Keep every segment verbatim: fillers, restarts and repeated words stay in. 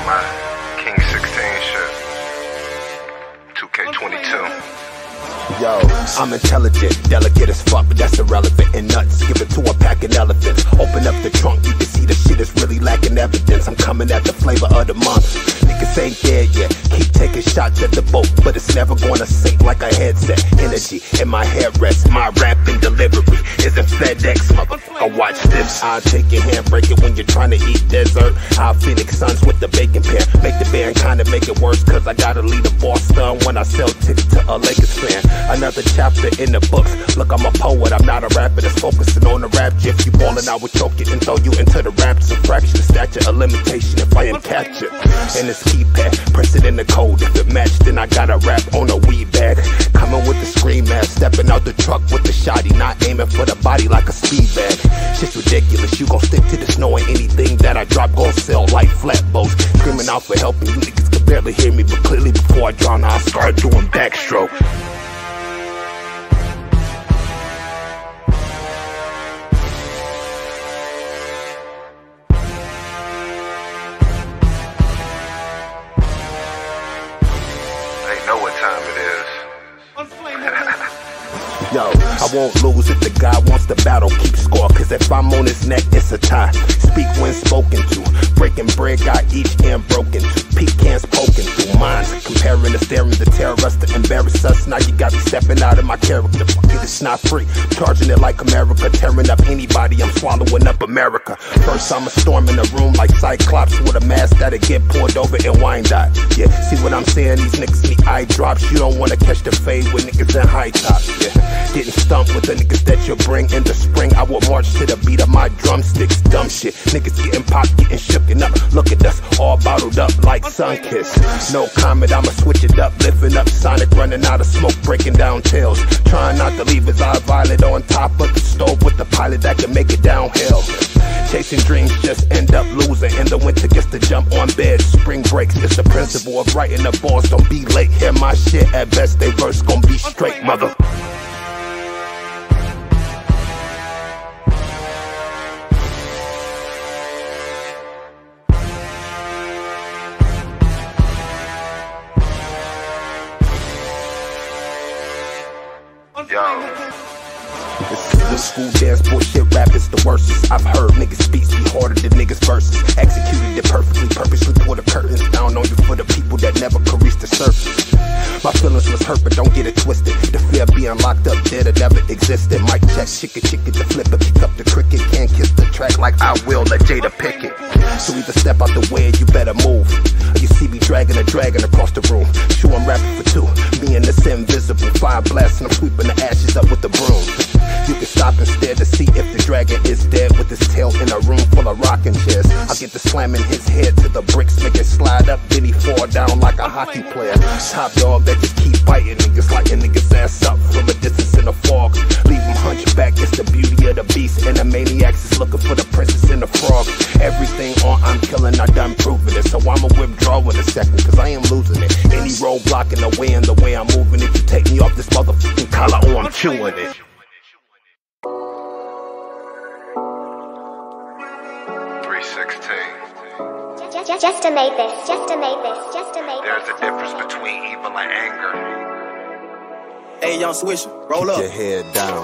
my King sixteen shit. two K twenty-two. Yo, I'm intelligent, delicate as fuck, but that's irrelevant and nuts. Give it to a pack of elephants. Open up the trunk, you can see the shit is really lacking evidence. I'm coming at the flavor of the month. Niggas ain't dead yet. Keep taking shots at the boat, but it's never gonna sink like a headset. Energy in my head rests. My rap and delivery isn't FedEx, motherfucker. Watch this. I'll take your hand, break it when you're trying to eat dessert. I'll Phoenix Suns with the bacon pan. Make the band kinda make it worse, cause I gotta lead a Boston when I sell tickets to a Lakers fan. Another chapter in the books. Look, I'm a poet, I'm not a rapper that's focusing on the rap. If you ballin', I would choke it and throw you into the raps. A fraction of stature, a limitation if I am captured. And this keypad, press it in the code. If it matched, then I got a rap on a weed bag. Coming with the scream mask, stepping out the truck with the shotty, not aiming for the body like a speed bag. Shit's ridiculous, you gon' stick to this knowing anything that I drop gon' sell like flatboats. Screaming out for help and you niggas can barely hear me, but clearly before I drown, I start doing backstroke. Know what time it is. Yo, I won't lose if the guy wants the battle, keep score. Cause if I'm on his neck, it's a tie. Speak when spoken to. Breaking bread, got each end broken to. Pecans poking through minds. Comparing the staring, the terror us to embarrass us. Now you got me stepping out of my character. Fuck it, it's not free. I'm charging it like America. Tearing up anybody, I'm swallowing up America. First I'ma storm in the room like Cyclops with a mask that'll get poured over in wine dot. Yeah, see what I'm saying? These niggas need eye drops. You don't wanna catch the fade with niggas in high tops. Yeah. Getting stumped with the niggas that you bring in the spring. I will march to the beat of my drumsticks. Dumb shit. Niggas getting popped, getting shooken up. Look at us, all bottled up like Sunkiss. No comment, I'ma switch it up. Lifting up Sonic, running out of smoke, breaking down tails. Trying not to leave his eye violet on top of the stove with the pilot that can make it downhill. Chasing dreams just end up losing. In the winter gets to jump on bed. Spring breaks, it's the principle of writing the balls. Don't be late, hear my shit. At best, they verse gon' be straight, mother. Yo. This is the school dance bullshit rap is the worstest I've heard. Niggas beats be harder than niggas verses. Executed it perfectly, purposely pulled the curtains down on you for the people that never could reach the surface. My feelings was hurt, but don't get it twisted. The fear of being locked up dead it never existed. Mic check, chicken, chicken, the flipper, pick up the cricket. Can't kiss the track like I will, let Jada pick it. So either step out the way, you better move. You see me dragging a dragon across the room. Sure, I'm rapping for two. Me and this invisible fire blast, and I'm sweeping the ashes up with the broom. You can stop and stare to see if the dragon is dead with his tail in a room full of rocking chairs. I get to slamming his head to the bricks, make it slide up, then he fall down like a hockey player. Top dog that just keep biting niggas, lighting niggas ass up from a distance in the fog. Leave him hunchback, it's the beauty of the beast. And the maniacs is looking for the princess and the frog. Everything on I'm killing, I done proving it. So I'ma withdraw in a second, cause I am losing it. Any roadblock in the way, in the way I'm moving. If you take me off this motherfucking collar, oh, I'm chewing it. Just, just to make this, just to make this, just to make There's a difference between evil and anger. Hey, young Swisher, roll Keep up. your head down.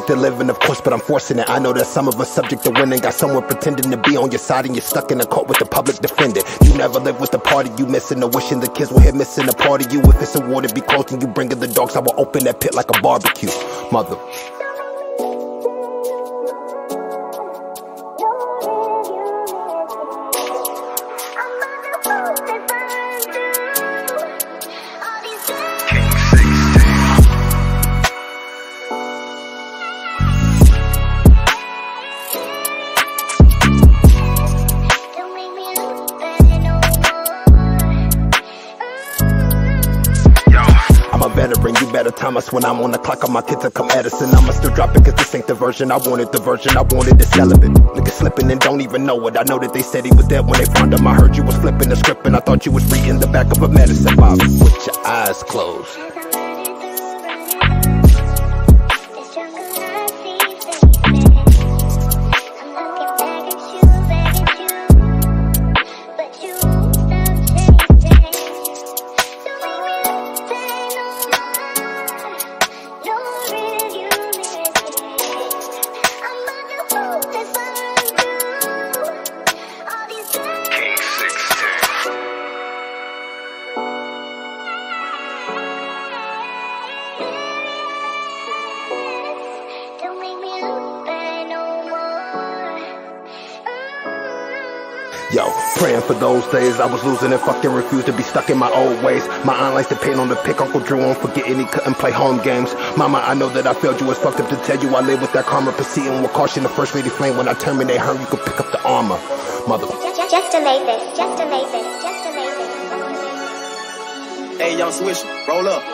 subject to living, of course, but I'm forcing it. I know that some of us subject to winning. Got someone pretending to be on your side and you're stuck in a court with the public defender. You never live with the party you missing, or wishing the kids were here missing a part of you. If it's a war to be close and you bringing the dogs, I will open that pit like a barbecue. Mother. You better time us when I'm on the clock on my kids to come Edison. I'ma still drop it cause this ain't the version I wanted. The version I wanted is celibate. Niggas slipping and don't even know it. I know that they said he was dead when they found him. I heard you was flipping the script and I thought you was reading the back of a medicine bottle with your eyes closed. Yo, praying for those days I was losing and fucking refused to be stuck in my old ways. My aunt likes to paint on the pick, Uncle Drew on forgetting he couldn't play home games. Mama, I know that I failed you, it's fucked up to tell you I live with that karma, proceeding with caution. The first lady flame, when I terminate her, you could pick up the armor. Mother. Just to make this, just to make this, just to make this. Hey, Young Swisher, roll up.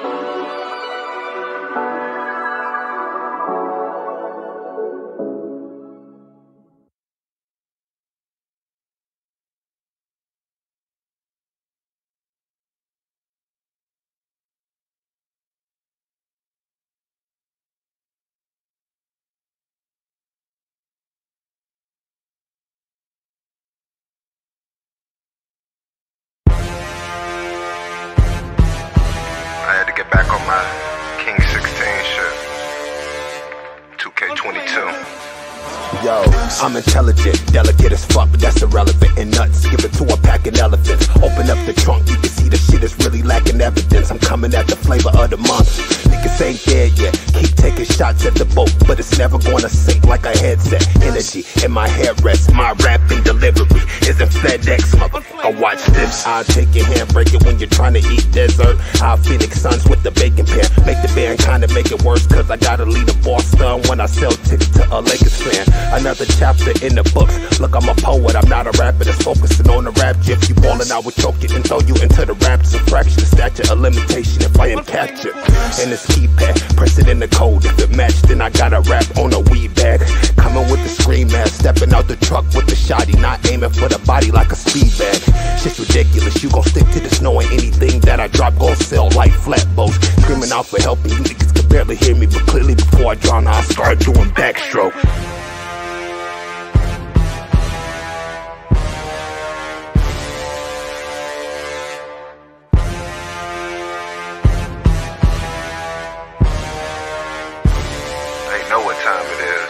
Get back on my King sixteen shit. two K twenty-two. Yo, I'm intelligent, delicate as fuck, but that's irrelevant and nuts. Give it to a pack of elephants. Open up the trunk, you can see the shit is really lacking evidence. I'm coming at the flavor of the month. Niggas ain't dead yet. Keep taking shots at the boat, but it's never gonna sink like a headset. Energy in my headrest. My rapping delivery isn't FedEx, motherfucker. Watch this. I'll take your hand, break it when you're trying to eat dessert. I'll Phoenix Suns with the bacon pan. Make the band kinda make it worse, cause I gotta lead a Boston when I sell tickets to a Lakers fan. Another chapter in the books. Look, I'm a poet, I'm not a rapper that's focusing on the rap. If you ballin', I would choke it and throw you into the raps. A fraction of stature, a limitation if I am captured. And this keypad, press it in the code. If it matched, then I got a rap on a weed bag. Coming with the scream mask, stepping out the truck with the shotty, not aiming for the body like a speed bag. Shit's ridiculous, you gon' stick to this knowing anything that I drop gon' sell like flatboats. Screaming out for help and you niggas can barely hear me, but clearly before I drown, I start doing backstroke. Know what time it is.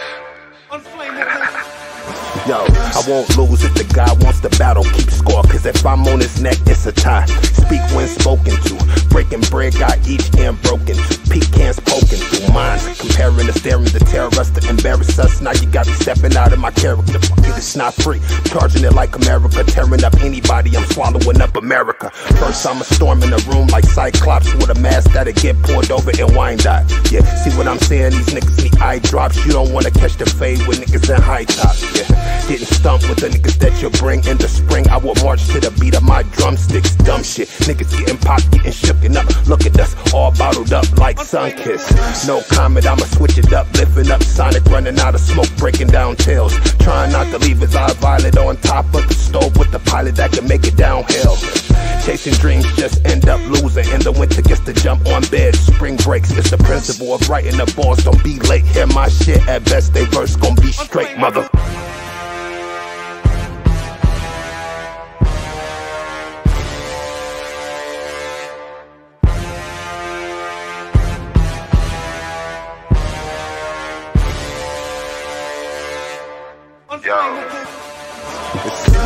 Yo, I won't lose if the guy wants to battle, keep score. Cause if I'm on his neck, it's a tie. Speak when spoken to. Breaking bread, got each end broken to. Pecans poking through minds. Comparing the staring to tear us to embarrass us. Now you got me stepping out of my character. Fuck it, it's not free. Charging it like America. Tearing up anybody, I'm swallowing up America. First I'ma storm in the room like Cyclops with a mask that'll get poured over in wine dot. Yeah, see what I'm saying? These niggas need eye drops. You don't wanna catch the fade with niggas in high tops. Yeah, getting stumped with the niggas that you bring in the spring. I will march to the beat of my drumsticks. Dumb shit, niggas getting popped, getting shooken up. Look at us, all bottled up like Sunkiss. No comment, I'ma switch it up, lifting up Sonic, running out of smoke, breaking down tails. Trying not to leave his eye violet on top of the stove with the pilot that can make it downhill. Chasing dreams just end up losing. In the winter gets to jump on bed. Spring breaks, it's the principle of writing the bars. Don't be late, hear my shit, at best they verse gon' be straight, mother.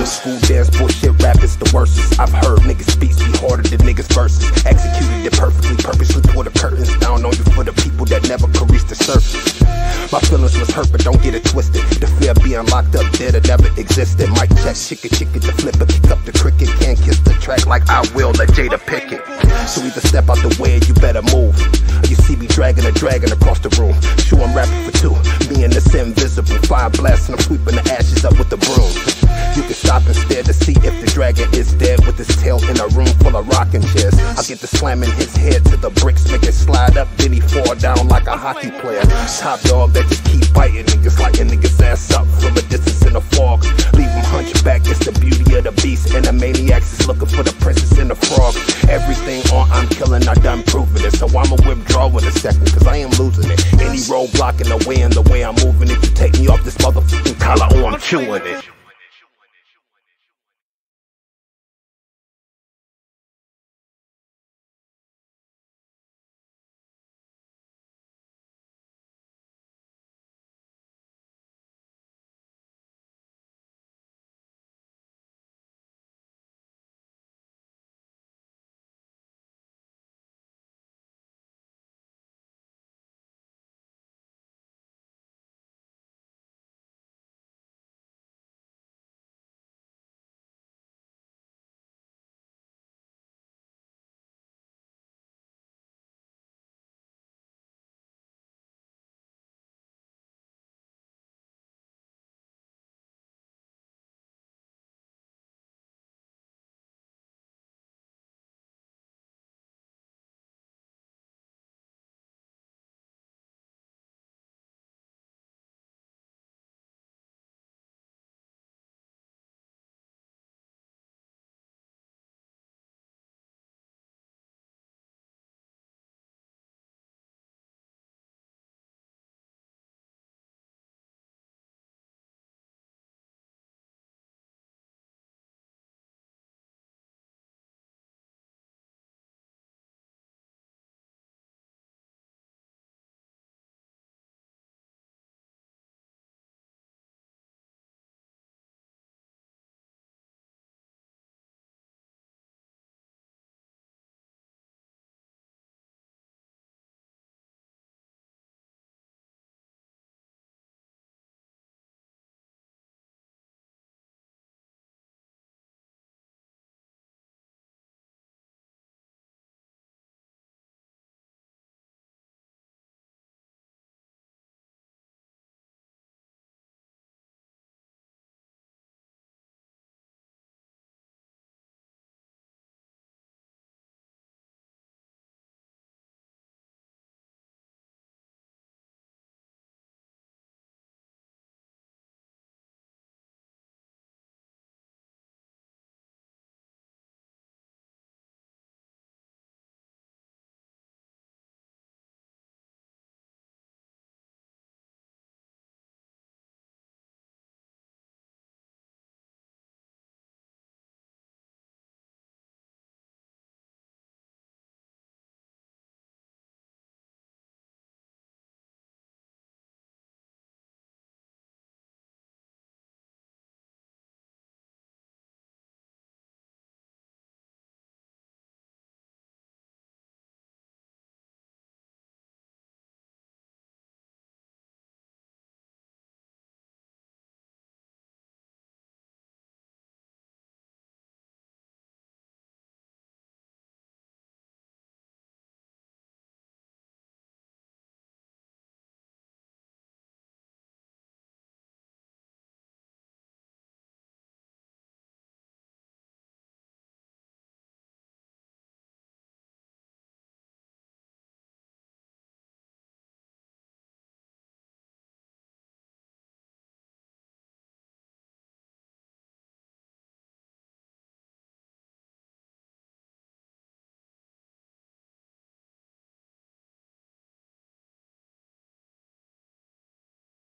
school dance bullshit rap is the worstest I've heard. Niggas beats be harder than niggas verses. Executed it perfectly, purposely tore the curtains down on you for the people that never could reach the surface. My feelings was hurt, but don't get it twisted. The fear of being locked up dead or never existed. Mic check, chicken, chicken, the flipper, pick up the cricket. Can't kiss the track like I will, let Jada pick it. So either step out the way or you better move. You see me dragging a dragon across the room. Sure, I'm rapping for two. Me and this invisible fire blasting, I'm sweeping the ashes up with the broom. You can stop and stare to see if the dragon is dead with his tail in a room full of rocking chairs. I get to slamming his head to the bricks, make it slide up, then he fall down like a hockey player. Top dog that just keep fighting niggas, lighting niggas ass up from a distance in the fog. Leave him hunchback, it's the beauty of the beast. And the maniacs is looking for the princess and the frog. Everything on I'm killing, I done proving it. So I'ma withdraw in a second, cause I am losing it. Any roadblock in the way, and the way I'm moving it, you take me off this motherfucking collar, oh I'm chewing it.